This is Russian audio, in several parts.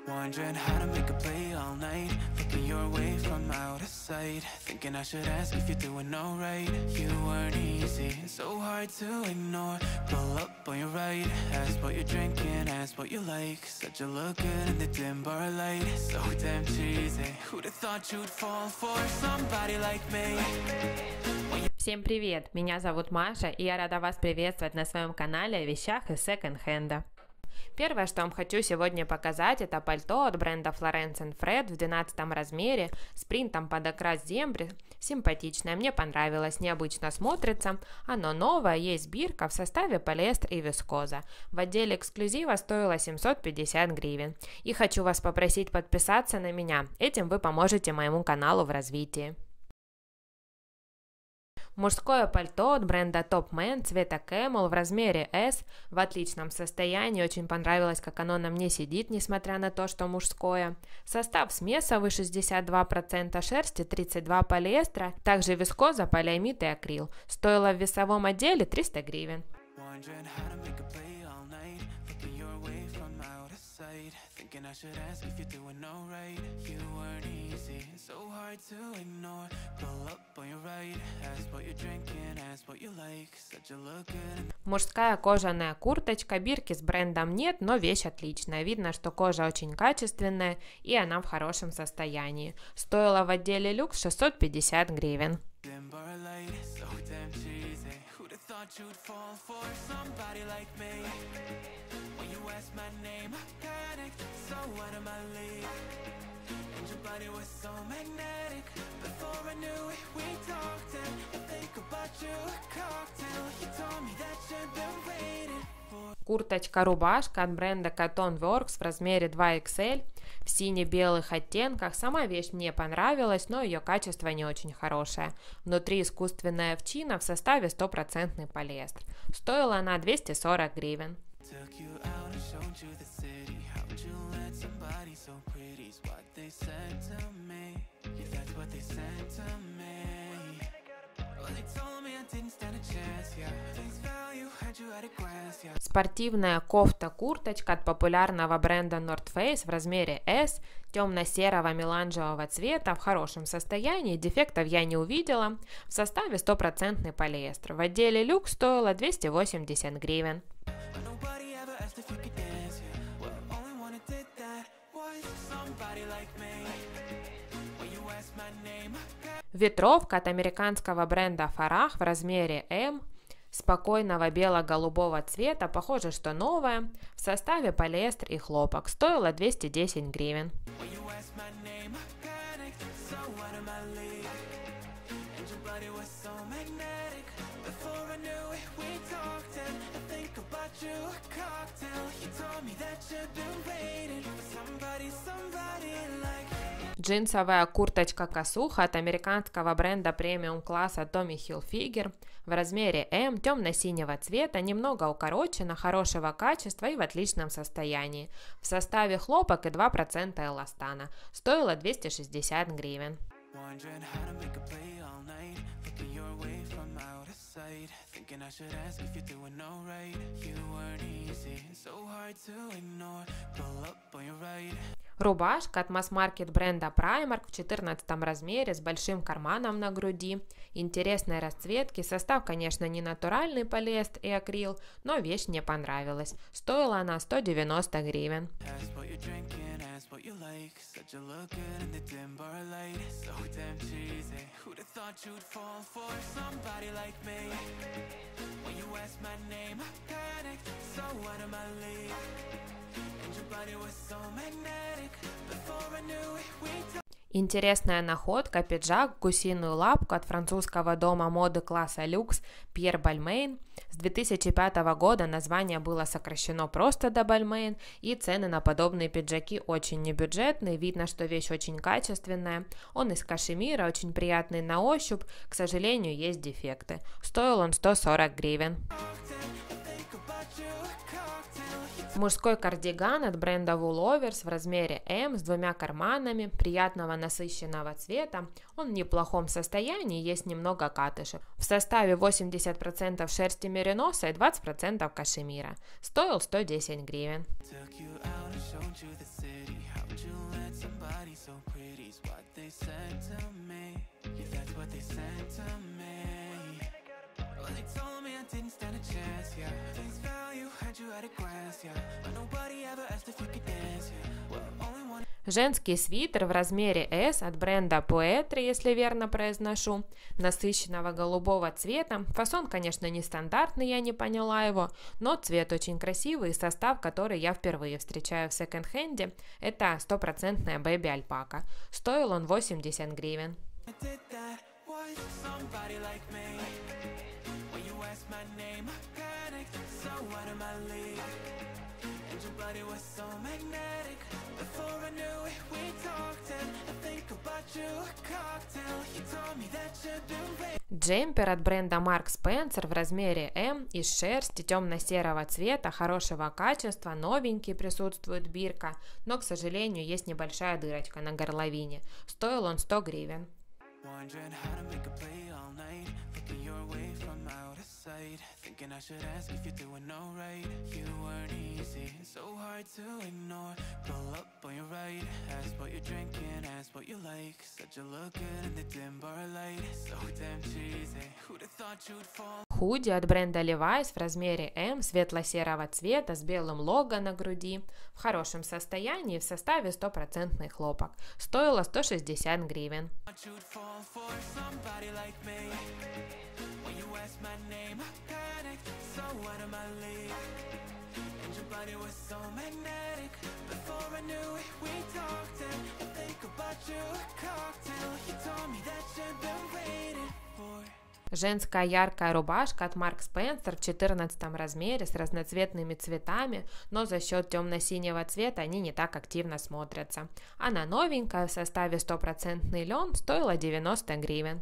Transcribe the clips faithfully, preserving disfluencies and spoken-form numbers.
Wondering how to make a play all night, looking your way from out of sight, thinking I should ask if you're doing alright. You weren't easy, so hard to ignore. Pull up on your right, ask what you're drinking, ask what you like. Said you look good in the dim bar light, so damn cheesy. Who'd have thought you'd fall for somebody like me? Всем привет! Меня зовут Маша, и я рада вас приветствовать на своем канале о вещах из секонд-хенда. Первое, что вам хочу сегодня показать, это пальто от бренда Florence энд Fred в двенадцатом размере с принтом под окрас земли. Симпатичное, мне понравилось, необычно смотрится. Оно новое, есть бирка в составе полиэстер и вискоза. В отделе эксклюзива стоило семьсот пятьдесят гривен. И хочу вас попросить подписаться на меня, этим вы поможете моему каналу в развитии. Мужское пальто от бренда Top Man цвета Camel в размере S в отличном состоянии. Очень понравилось, как оно на мне сидит, несмотря на то, что мужское. Состав смесовый шестьдесят два процента шерсти, тридцать два процента полиэстера, также вискоза, полиамид и акрил. Стоило в весовом отделе триста гривен. I should ask if you're doing alright. You weren't easy, so hard to ignore. Pull up on your right, ask what you're drinking, ask what you like. Said you look good. Мужская кожаная курточка, бирки с брендом нет, но вещь отличная. Видно, что кожа очень качественная и она в хорошем состоянии. Стоила в отделе люкс шестьсот пятьдесят гривен. My name, I panicked, so out of my league. And your body was so magnetic. Before I knew it, we talked and I think about you a cocktail. You told me that you've been waiting for. Курточка-рубашка от бренда Cotton Works в размере два икс эль в сине-белых оттенках. Сама вещь мне понравилась, но ее качество не очень хорошее. Внутри искусственная овчина в составе стопроцентный полиэстер. Стоила она двести сорок гривен. Showed you the city, how'd you let somebody so pretty? Is what they said to me, yeah, that's what they said to me. Well, they told me I didn't stand a chance, yeah. Face value, had you at a glance, yeah. Спортивная кофта-курточка от популярного бренда North Face в размере S, темно-серого меланжевого цвета, в хорошем состоянии, дефектов я не увидела, в составе стопроцентный полиэстер. В отделе люкс стоило двести восемьдесят гривен. Ветровка от американского бренда Farah в размере M, спокойного бело-голубого цвета, похоже, что новая, в составе полиэстер и хлопок, стоила двести десять гривен. Джинсовая курточка-косуха от американского бренда премиум-класса Tommy Hilfiger в размере M, темно-синего цвета, немного укорочена, хорошего качества и в отличном состоянии. В составе хлопок и два процента эластана. Стоила двести шестьдесят гривен. Thinking I should ask if you're doing alright. You weren't easy, so hard to ignore. Pull up on your right. Рубашка от масс-маркет бренда Primark в четырнадцатом размере с большим карманом на груди. Интересной расцветки. Состав, конечно, не натуральный полиэстер и акрил, но вещь мне понравилась. Стоила она сто девяносто гривен. Интересная находка, пиджак в гусиную лапку от французского дома моды класса люкс Pierre Balmain. С две тысячи пятого года название было сокращено просто до Balmain, и цены на подобные пиджаки очень небюджетные, видно, что вещь очень качественная. Он из кашемира, очень приятный на ощупь, к сожалению, есть дефекты. Стоил он сто сорок гривен. Мужской кардиган от бренда Woolovers в размере M с двумя карманами, приятного насыщенного цвета. Он в неплохом состоянии, есть немного катышек. В составе восемьдесят процентов шерсти мериноса и двадцать процентов кашемира. Стоил сто десять гривен. How'd you let somebody so pretty's what they said to me? Yeah, that's what they said to me. Well, they told me I didn't stand a chance, yeah. Face value, had you at a glance, yeah. But nobody ever asked if you could dance, yeah. Well, only one. Женский свитер в размере эс от бренда Poetry, если верно произношу, насыщенного голубого цвета. Фасон, конечно, нестандартный, я не поняла его, но цвет очень красивый, и состав, который я впервые встречаю в секонд-хенде, это стопроцентная бэби альпака. Стоил он восемьдесят гривен. Джемпер от бренда Marks Spencer в размере эм из шерсти темно-серого цвета, хорошего качества, новенький, присутствует бирка, но, к сожалению, есть небольшая дырочка на горловине. Стоил он сто гривен. Thinking I should ask if you're doing alright. You weren't easy, so hard to ignore. Pull up on your right, ask what you're drinking, ask what you like. Said you look good in the dim bar light. So damn cheesy, who'd have thought you'd fall. Худи от бренда Levi's в размере эм светло-серого цвета с белым лого на груди. В хорошем состоянии, в составе стопроцентный хлопок. Стоило сто шестьдесят гривен. Женская яркая рубашка от Marks Spencer в четырнадцатом размере с разноцветными цветами, но за счет темно-синего цвета они не так активно смотрятся. Она новенькая, в составе стопроцентный лен, стоила девяносто гривен.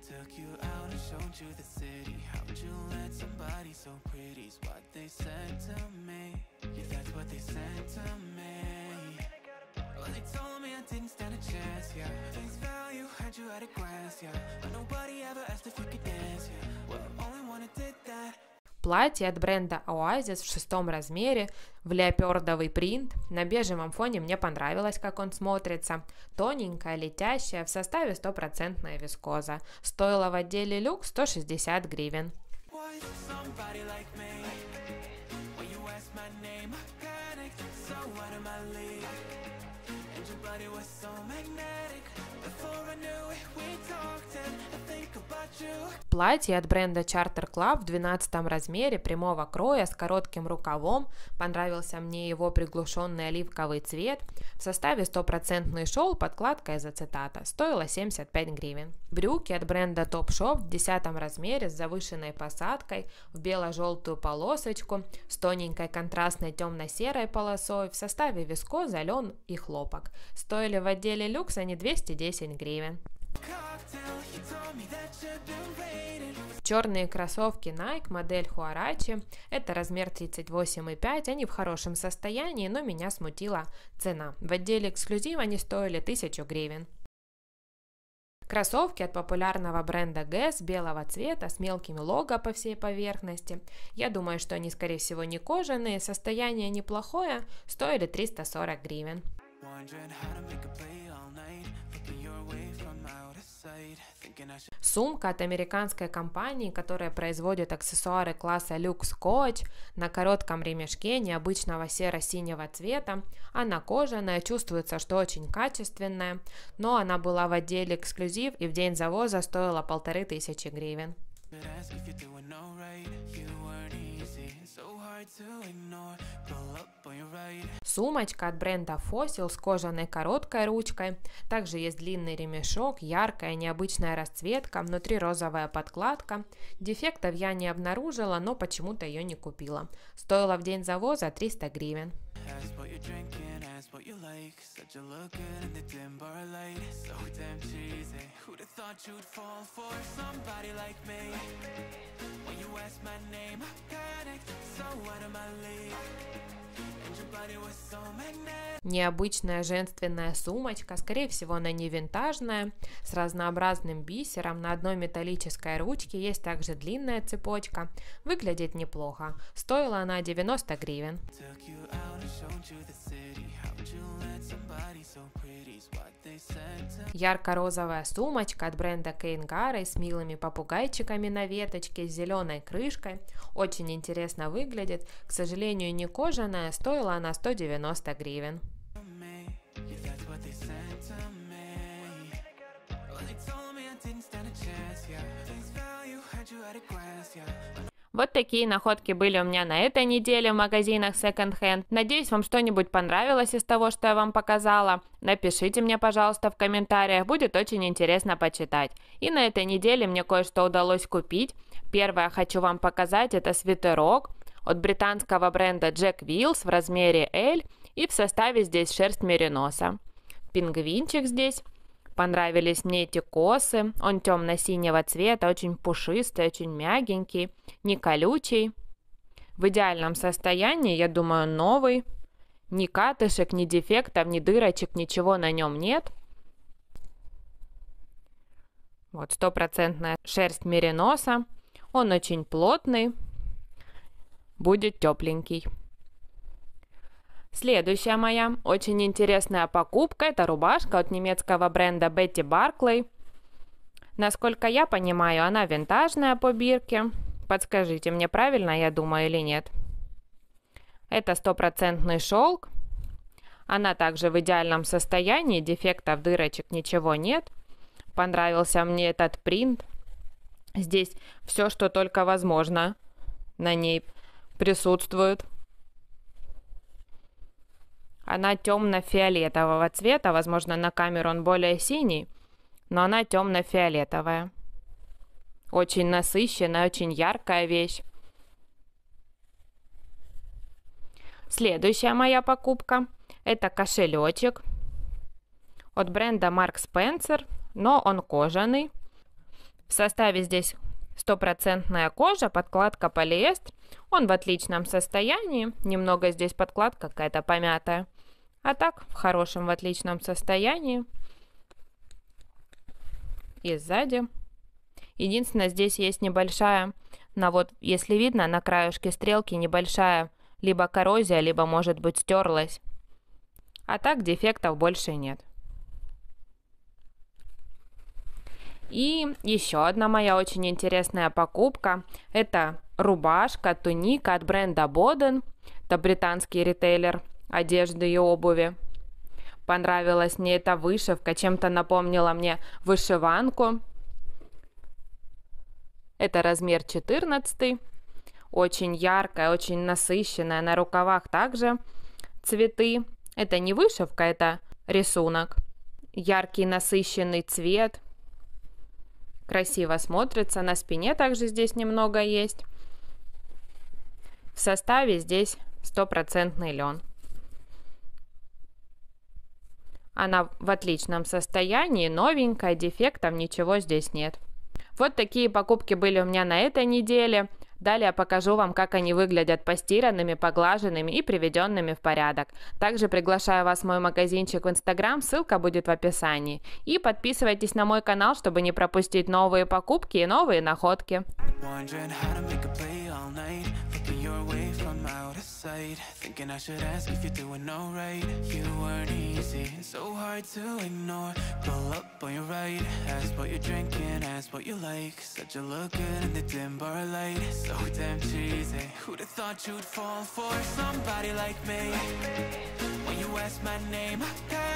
Платье от бренда Oasis в шестом размере в леопердовый принт. На бежевом фоне мне понравилось, как он смотрится. Тоненькая, летящая, в составе стопроцентная вискоза. Стоило в отделе люкс сто шестьдесят гривен. Платье от бренда Charter Club в двенадцатом размере прямого кроя с коротким рукавом. Понравился мне его приглушенный оливковый цвет. В составе стопроцентный шел, подкладка из ацетата. Стоило семьдесят пять гривен. Брюки от бренда Topshop в десятом размере с завышенной посадкой в бело-желтую полосочку с тоненькой контрастной темно-серой полосой. В составе вискоза, лен и хлопок. Стоили в отделе люкс они двести десять гривен. Черные кроссовки Nike, модель Huarache, это размер тридцать восемь и пять, они в хорошем состоянии, но меня смутила цена. В отделе эксклюзив они стоили тысячу гривен. Кроссовки от популярного бренда Guess белого цвета с мелкими лого по всей поверхности. Я думаю, что они, скорее всего, не кожаные, состояние неплохое, стоили триста сорок гривен. Сумка от американской компании, которая производит аксессуары класса Luxe Coach, на коротком ремешке необычного серо-синего цвета. Она кожаная, чувствуется, что очень качественная, но она была в отделе эксклюзив и в день завоза стоила полторы тысячи гривен. Сумочка от бренда Fossil с кожаной короткой ручкой. Также есть длинный ремешок, яркая необычная расцветка, внутри розовая подкладка. Дефектов я не обнаружила, но почему-то ее не купила. Стоила в день завоза триста гривен. Необычная женственная сумочка, скорее всего она не винтажная, с разнообразным бисером, на одной металлической ручке есть также длинная цепочка, выглядит неплохо, стоила она девяносто гривен. Ярко-розовая сумочка от бренда Кейн Гаррей с милыми попугайчиками на веточке, с зеленой крышкой. Очень интересно выглядит. К сожалению, не кожаная, стоила она сто девяносто гривен. Вот такие находки были у меня на этой неделе в магазинах Second Hand. Надеюсь, вам что-нибудь понравилось из того, что я вам показала. Напишите мне, пожалуйста, в комментариях, будет очень интересно почитать. И на этой неделе мне кое-что удалось купить. Первое хочу вам показать, это свитерок от британского бренда Jack Wills в размере L и в составе здесь шерсть мериноса. Пингвинчик здесь. Понравились мне эти косы, он темно-синего цвета, очень пушистый, очень мягенький, не колючий. В идеальном состоянии, я думаю, новый. Ни катышек, ни дефектов, ни дырочек, ничего на нем нет. Вот стопроцентная шерсть мериноса, он очень плотный, будет тепленький. Следующая моя очень интересная покупка – это рубашка от немецкого бренда Betty Barclay. Насколько я понимаю, она винтажная по бирке. Подскажите мне, правильно я думаю или нет? Это стопроцентный шелк. Она также в идеальном состоянии, дефектов, дырочек, ничего нет. Понравился мне этот принт. Здесь все, что только возможно, на ней присутствует. Она темно-фиолетового цвета, возможно, на камеру он более синий, но она темно-фиолетовая. Очень насыщенная, очень яркая вещь. Следующая моя покупка – это кошелечек от бренда Marks Spencer, но он кожаный. В составе здесь стопроцентная кожа, подкладка полиэстер. Он в отличном состоянии, немного здесь подкладка какая-то помятая. А так, в хорошем, в отличном состоянии. И сзади. Единственное, здесь есть небольшая, на вот, если видно, на краешке стрелки небольшая либо коррозия, либо, может быть, стерлась. А так, дефектов больше нет. И еще одна моя очень интересная покупка. Это рубашка, туника от бренда Boden. Это британский ритейлер одежды и обуви. Понравилась мне эта вышивка, чем-то напомнила мне вышиванку. Это размер четырнадцатый. Очень яркая, очень насыщенная. На рукавах также цветы. Это не вышивка, это рисунок. Яркий насыщенный цвет. Красиво смотрится. На спине также здесь немного есть. В составе здесь стопроцентный лен. Она в отличном состоянии, новенькая, дефектов ничего здесь нет. Вот такие покупки были у меня на этой неделе. Далее покажу вам, как они выглядят постиранными, поглаженными и приведенными в порядок. Также приглашаю вас в мой магазинчик в Instagram, ссылка будет в описании. И подписывайтесь на мой канал, чтобы не пропустить новые покупки и новые находки. Thinking I should ask if you're doing alright. You weren't easy, so hard to ignore. Pull up on your right, ask what you're drinking, ask what you like. Said you look good in the dim bar light, so damn cheesy. Who'd have thought you'd fall for somebody like me? When you ask my name, I